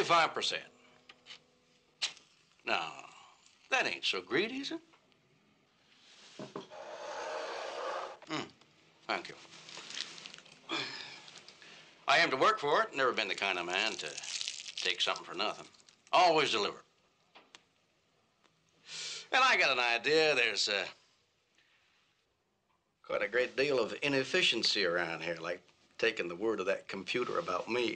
25%. Now, that ain't so greedy, is it? Thank you. I am to work for it. Never been the kind of man to take something for nothing. Always deliver. And I got an idea. There's quite a great deal of inefficiency around here, like taking the word of that computer about me.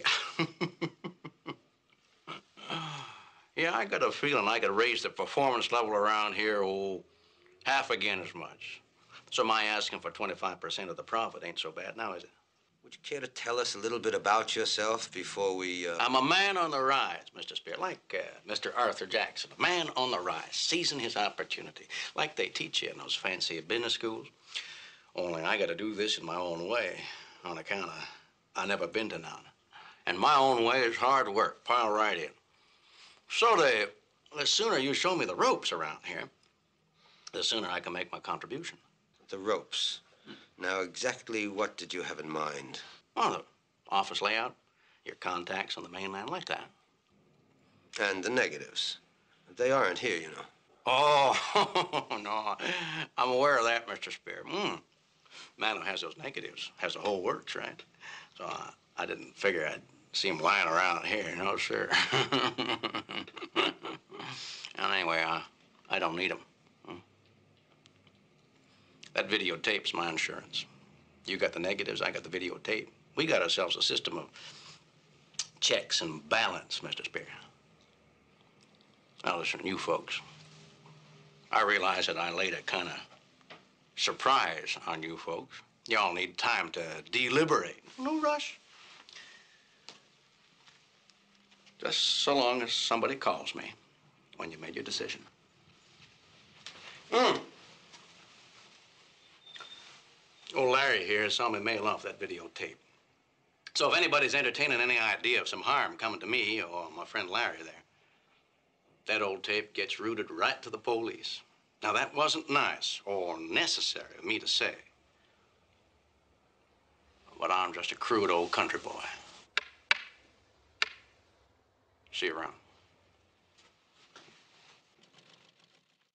Yeah, I got a feeling I could raise the performance level around here, half again as much. So my asking for 25% of the profit ain't so bad now, is it? Would you care to tell us a little bit about yourself before we, I'm a man on the rise, Mr. Spear, like Mr. Arthur Jackson. A man on the rise, seizing his opportunity, like they teach you in those fancy business schools. Only I got to do this in my own way, on account of I never been to none. And my own way is hard work, pile right in. So the sooner you show me the ropes around here, the sooner I can make my contribution. The ropes. Now, exactly what did you have in mind? Oh, the office layout, your contacts on the mainland, like that. And the negatives. They aren't here, you know. Oh, no, I'm aware of that, Mr. Spear. Man who has those negatives has the whole works, right? So I didn't figure I'd see him lying around here, no, sir. And anyway, I don't need them. That videotape's my insurance. You got the negatives, I got the videotape. We got ourselves a system of checks and balance, Mr. Spear. Now listen, you folks, I realize that I laid a kind of surprise on you folks. Y'all need time to deliberate. No rush. Just so long as somebody calls me when you made your decision. Old Larry here saw me mail off that videotape. So if anybody's entertaining any idea of some harm coming to me or my friend Larry there, that old tape gets routed right to the police. Now, that wasn't nice or necessary of me to say, but I'm just a crude old country boy. See you around.